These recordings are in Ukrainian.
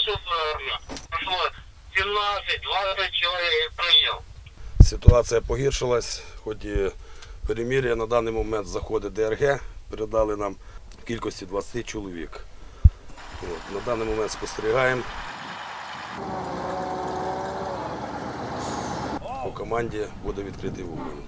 тут прошло 17-20 человек принял. Ситуація погіршилась, хоч і перемир'я на даний момент заходить ДРГ, передали нам в кількості 20 чоловік. На даний момент спостерігаємо. По команді буде відкритий вогонь.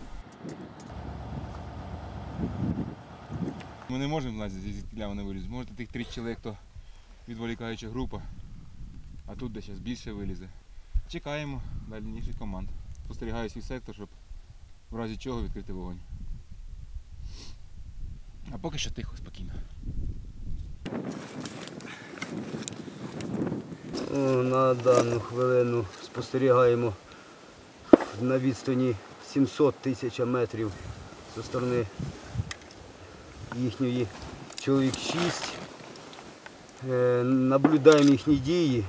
Ми не можемо знати, звідки вони вилізуть. Може тих 3 чоловік, то відволікаюча група, а тут де зараз більше вилізе. Чекаємо дальніших команд. Спостерігаю свій сектор, щоб в разі чого відкрити вогонь. А поки що тихо, спокійно. На дану хвилину спостерігаємо на відстані 700 тисяч метрів зі сторони їхньої чоловік 6. Наблюдаємо їхні дії.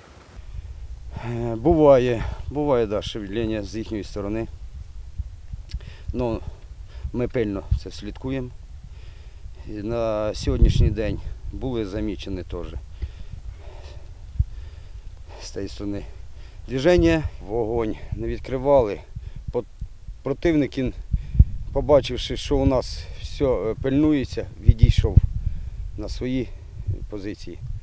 Буває да, шевеління з їхньої сторони. Но ми пильно це слідкуємо. На сьогоднішній день були замічені теж з цієї сторони движення. Вогонь не відкривали. Противник, побачивши, що у нас все пильнується, відійшов на свої позиції.